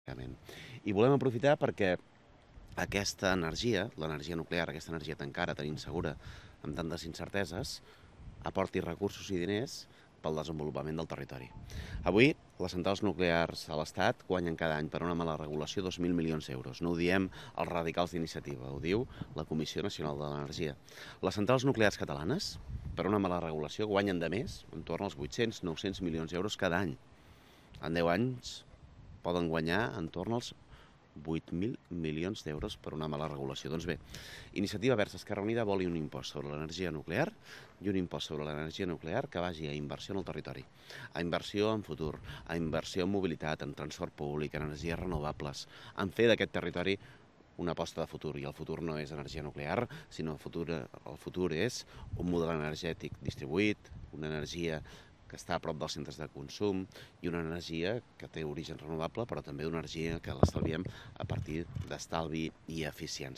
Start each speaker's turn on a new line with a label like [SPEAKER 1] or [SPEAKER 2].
[SPEAKER 1] I volem aprofitar perquè aquesta energia, l'energia nuclear, aquesta energia tan cara, tan insegura, amb tantes incerteses, aporti recursos i diners pel desenvolupament del territori. Avui, les centrals nuclears a l'Estat guanyen cada any per una mala regulació 2.000 milions d'euros. No ho diem els radicals d'iniciativa, ho diu la Comissió Nacional de l'Energia. Les centrals nuclears catalanes, per una mala regulació, guanyen de més, entorn als 800-900 milions d'euros cada any. En 10 anys poden guanyar entorn als 8.000 milions d'euros per una mala regulació. Doncs bé, Iniciativa Verds Esquerra Unida vol un impost sobre l'energia nuclear i un impost sobre l'energia nuclear que vagi a inversió en el territori, a inversió en futur, a inversió en mobilitat, en transport públic, en energies renovables, en fer d'aquest territori una aposta de futur. I el futur no és energia nuclear, sinó el futur és un model energètic distribuït, una energia que està a prop dels centres de consum i una energia que té origen renovable, però també una energia que l'estalviem a partir d'estalvi i eficiència.